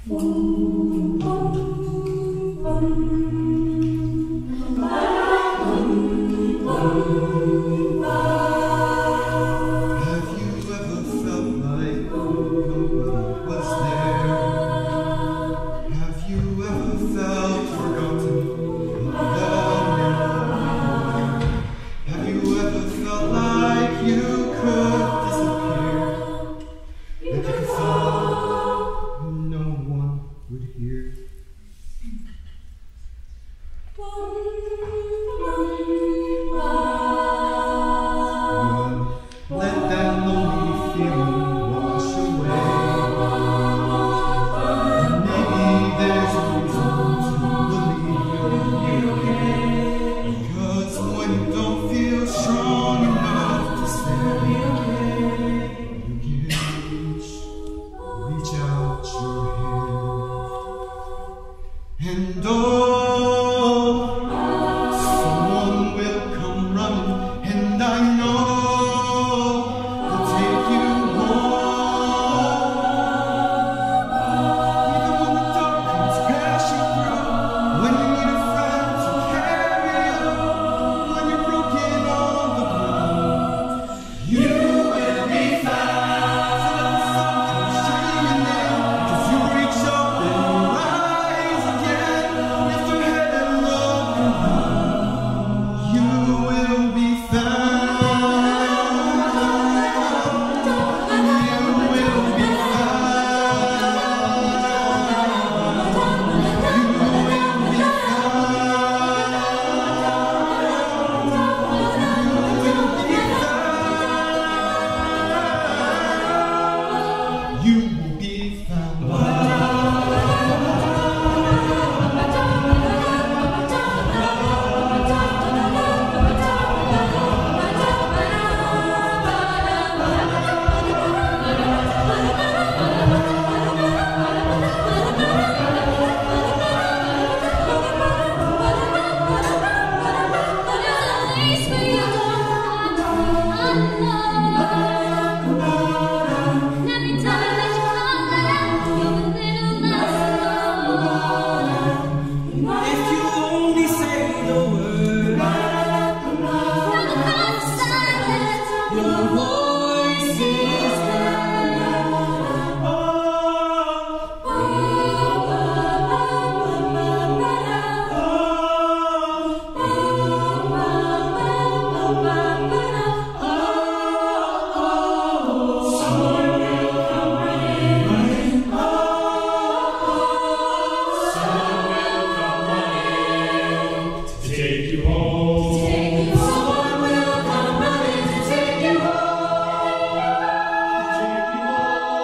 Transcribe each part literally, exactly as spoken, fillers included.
And oh, someone will come running, and I know they'll take you home. Even when the dark comes crashing through, when you need a friend to carry you, when you're broken on the ground, you will be found. You will be found. Take you home. Take you home. Someone will come running to take you home. Take you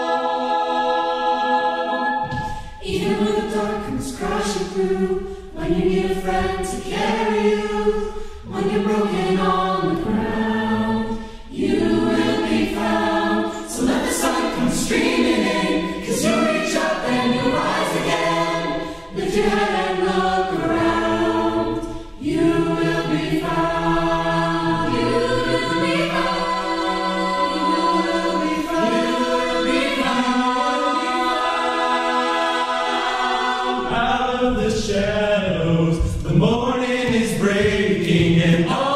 home. Even when the dark comes crashing through, when you need a friend to carry you, when you're broken on the ground, you will be found. So let the sun come streaming in, 'cause you'll reach up and you'll rise again. Lift your head and look around. You will be found. You will be found. You will be found. You will be found. Out of the shadows, the morning is breaking, and all